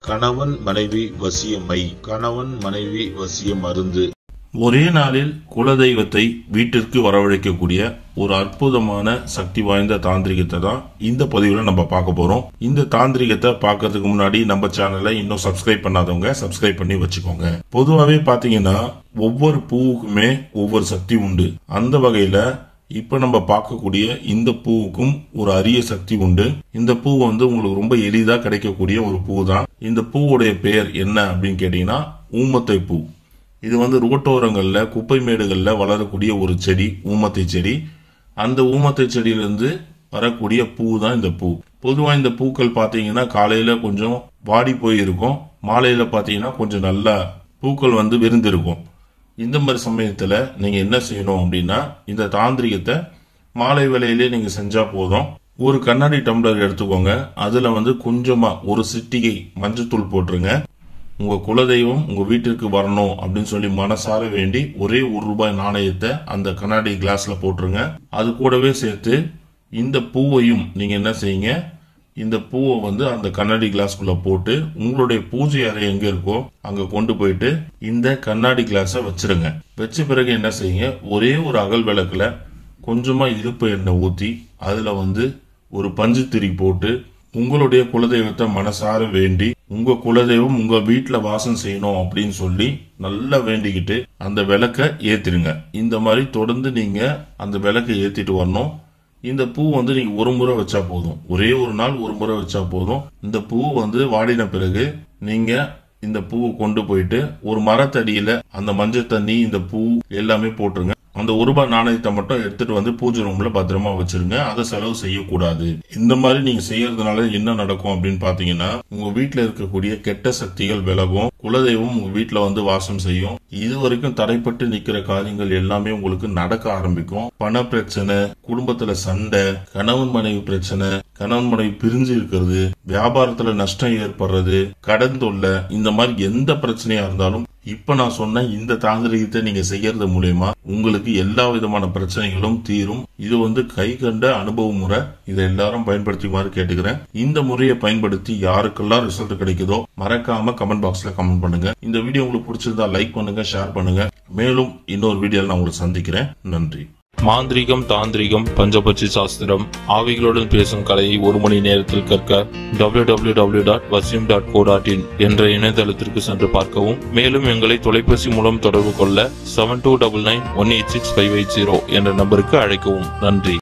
கணவன் மனைவி வசியமை, கணவன் மனைவி வசிய மருந்து. ஒரே நாளில் குலதெய்வத்தை வீட்டிற்கு வரவழைக்கக்கூடிய ஒரு அற்புதமான சக்தி வாய்ந்த தாந்திரிகத்தை தான் இந்த பதிவுல நம்ம பார்க்க போறோம். இந்த தாந்திரிகத்தை பார்க்கறதுக்கு முன்னாடி நம்ம சேனலை இன்னும் சப்ஸ்கிரைப் பண்ணாதவங்க சப்ஸ்கிரைப் பண்ணி வச்சுக்கோங்க. பொதுவாகவே பாத்தீங்கன்னா ஒவ்வொரு பூவுக்குமே ஒவ்வொரு சக்தி உண்டு. அந்த வகையில இப்ப நம்ம பார்க்கக்கூடிய இந்த பூவுக்கும் ஒரு அரிய சக்தி உண்டு. இந்த பூ உங்களுக்கு ரொம்ப எளிதா கிடைக்கக்கூடிய ஒரு பூ தான். இந்த பூவுடைய பெயர் என்ன அப்படின்னு கேட்டீங்கன்னா ஊமத்தை பூ. இது ரோட்டோரங்கள்ல குப்பை மேடுகள்ல வளரக்கூடிய ஒரு செடி, ஊமத்தை செடி. அந்த ஊமத்தை செடியிலிருந்து வரக்கூடிய பூ தான் இந்த பூ. பொதுவா இந்த பூக்கள் பாத்தீங்கன்னா காலையில கொஞ்சம் வாடி போயிருக்கும், மாலையில பாத்தீங்கன்னா கொஞ்சம் நல்லா பூக்கள் விரிந்திருக்கும். இந்த மாதிரி சமயத்துல நீங்க என்ன செய்யணும் அப்படின்னா, இந்த தாந்திரிகத்தை மாலை வேளையிலே நீங்க செஞ்சா போதும். ஒரு கண்ணாடி டம்ளர் எடுத்துக்கோங்க. அதுல கொஞ்சமா ஒரு சிட்டிகை மஞ்சத்தூள் போட்டுருங்க. உங்க குலதெய்வம் உங்க வீட்டிற்கு வரணும் அப்படின்னு சொல்லி மனசார வேண்டி ஒரே ₹1 நாணயத்தை அந்த கண்ணாடி கிளாஸ்ல போட்டுருங்க. அது கூடவே சேர்த்து இந்த பூவையும் நீங்க என்ன செய்யுங்க, இந்த பூவை அந்த கண்ணாடி கிளாஸ்குள்ள போட்டு உங்களுடைய பூஜை அறை எங்க இருக்கோ அங்க கொண்டு போயிட்டு இந்த கண்ணாடி கிளாஸ வச்சிருங்க. வச்ச பிறகு என்ன செய்யுங்க, ஒரே ஒரு அகல் விளக்குல கொஞ்சமா இழுப்பு எண்ணெய் ஊத்தி அதுல ஒரு பஞ்சு திரி போட்டு உங்களுடைய குலதெய்வத்தை மனசார வேண்டி உங்க குலதெய்வம் உங்க வீட்டுல வாசம் செய்யணும் அப்படின்னு சொல்லி நல்லா வேண்டிக்கிட்டு அந்த விளக்க ஏத்திருங்க. இந்த மாதிரி தொடர்ந்து நீங்க அந்த விளக்க ஏத்திட்டு வரணும். இந்த பூ நீங்க ஒரு முறை வச்சா போதும், ஒரே ஒரு நாள் ஒரு முறை வச்சா போதும். இந்த பூ வாடின பிறகு நீங்க இந்த பூவை கொண்டு போயிட்டு ஒரு மரத்தடியில அந்த மஞ்சள் தண்ணி இந்த பூ எல்லாமே போட்டுருங்க. அந்த ₹1 நாணயத்தை மட்டும் எடுத்துட்டு பூஜை ரூம்ல பத்திரமா வச்சிருங்க. அதை செலவு செய்யக்கூடாது. இந்த மாதிரி நீங்க செய்யறதுனால என்ன நடக்கும் அப்படின்னு பாத்தீங்கன்னா, உங்க வீட்டுல இருக்கக்கூடிய கெட்ட சக்திகள் விலகும், குலதெய்வம் உங்க வீட்டுல வாசம் செய்யும். இது வரைக்கும் தடைப்பட்டு நிக்கிற காரியங்கள் எல்லாமே உங்களுக்கு நடக்க ஆரம்பிக்கும். பண பிரச்சனை, குடும்பத்துல சண்டை, கணவன் மனைவி பிரச்சனை, கணவன் மனைவி பிரிஞ்சு இருக்கிறது, வியாபாரத்துல நஷ்டம் ஏற்படுறது, கடன் தொல்லை, இந்த மாதிரி எந்த பிரச்சனையா இருந்தாலும் இப்ப நான் சொன்ன இந்த தாந்திரிகத்தை நீங்க செய்யறது மூலமா உங்களுக்கு எல்லா விதமான பிரச்சனைகளும் தீரும். இது கை கண்ட அனுபவ முறை. இதை எல்லாரும் பயன்படுத்திக்குமாறு கேட்டுக்கிறேன். இந்த முறையை பயன்படுத்தி யாருக்கெல்லாம் ரிசல்ட் கிடைக்குதோ மறக்காம கமெண்ட் பாக்ஸ்ல கமெண்ட் பண்ணுங்க. இந்த வீடியோ உங்களுக்கு பிடிச்சிருந்தா லைக் பண்ணுங்க, ஷேர் பண்ணுங்க. மேலும் இன்னொரு வீடியோல நான் உங்களுக்கு சந்திக்கிறேன். நன்றி. மாந்திரிகம், தாந்திரிகம், பஞ்சபட்சி சாஸ்திரம், ஆவிகளுடன் பேசும் கலையை 1 மணி நேரத்தில் கற்க www.vasim.co.in என்ற இணையதளத்திற்கு சென்று பார்க்கவும். மேலும் எங்களை தொலைபேசி மூலம் தொடர்பு கொள்ள 7299186580 என்ற நம்பருக்கு அழைக்கவும். நன்றி.